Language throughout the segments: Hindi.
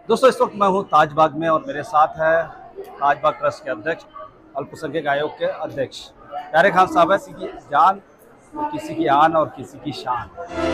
दोस्तों इस वक्त मैं हूँ ताजबाग में और मेरे साथ है ताजबाग ट्रस्ट के अध्यक्ष, अल्पसंख्यक आयोग के अध्यक्ष प्यारे खान साहब है। किसी की जान तो किसी की आन और किसी की शान।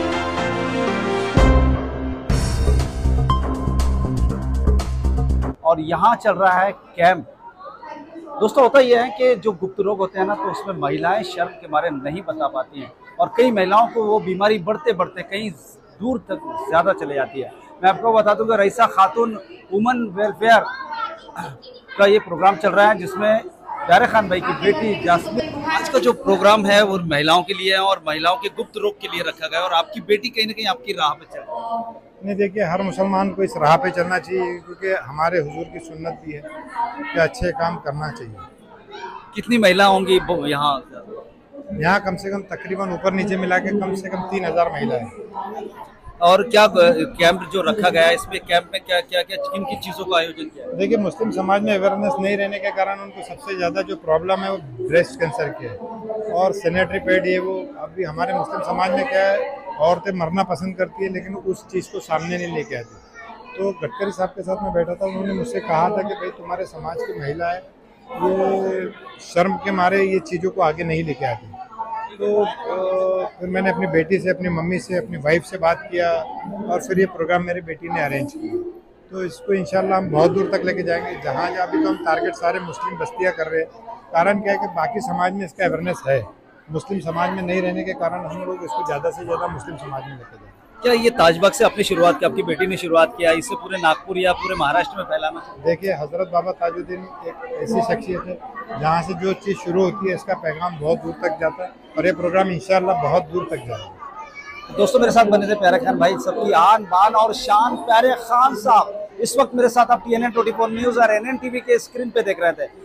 और यहाँ चल रहा है कैंप। दोस्तों होता यह है कि जो गुप्त रोग होते हैं ना, तो उसमें महिलाएं शर्म के मारे नहीं बता पाती हैं और कई महिलाओं को वो बीमारी बढ़ते बढ़ते कहीं दूर तक ज़्यादा चले जाती है। मैं आपको बता दूं कि रईसा खातून वुमेन वेलफेयर का ये प्रोग्राम चल रहा है, जिसमें प्यारे खान भाई की बेटी जासमीन। आज का जो प्रोग्राम है वो महिलाओं के लिए है और महिलाओं के गुप्त रोग के लिए रखा गया है और आपकी बेटी कहीं ना कहीं आपकी राह पे चल रही है। नहीं, देखिए, हर मुसलमान को इस राह पे चलना चाहिए, क्योंकि हमारे हुजूर की सुन्नत भी है कि अच्छे काम करना चाहिए। कितनी महिला होंगी यहाँ? यहाँ कम से कम तकरीबन ऊपर नीचे मिला के कम से कम 3000 महिलाएं हैं। और क्या कैंप जो रखा गया है, इसमें कैंप में क्या क्या क्या किन किन चीज़ों का आयोजन किया है? देखिए, मुस्लिम समाज में अवेयरनेस नहीं रहने के कारण उनको सबसे ज़्यादा जो प्रॉब्लम है वो ब्रेस्ट कैंसर की है और सैनिटरी पैड। ये वो अभी हमारे मुस्लिम समाज में क्या है, औरतें मरना पसंद करती है लेकिन उस चीज़ को सामने नहीं लेके आती। तो गडकरी साहब के साथ मैं बैठा था, उन्होंने मुझसे कहा था कि भाई तुम्हारे समाज की महिला है, ये शर्म के मारे ये चीज़ों को आगे नहीं लेके आती। तो फिर मैंने अपनी बेटी से, अपनी मम्मी से, अपनी वाइफ से बात किया और फिर ये प्रोग्राम मेरी बेटी ने अरेंज किया। तो इसको इंशाल्लाह हम बहुत दूर तक लेके जाएंगे। जहाँ जहाँ अभी तो हम टारगेट सारे मुस्लिम बस्तियाँ कर रहे हैं। कारण क्या है कि बाकी समाज में इसका अवेयरनेस है, मुस्लिम समाज में नहीं रहने के कारण हम लोग इसको ज़्यादा से ज़्यादा मुस्लिम समाज में लेके जाएंगे। क्या ये ताजबाग से अपनी शुरुआत की, आपकी बेटी ने शुरुआत किया, इससे पूरे नागपुर या पूरे महाराष्ट्र में फैलाना? देखिए, हजरत बाबा ताजुद्दीन एक ऐसी शख्सियत है जहाँ से जो चीज़ शुरू होती है इसका पैगाम बहुत दूर तक जाता है और ये प्रोग्राम इंशाल्लाह बहुत दूर तक जाएगा। दोस्तों मेरे साथ बने थे प्यारे खान भाई, सबकी आन बान और शान प्यारे खान साहब। इस वक्त मेरे साथ आप TNN 24 न्यूज़ और NN TV के स्क्रीन पे देख रहे थे।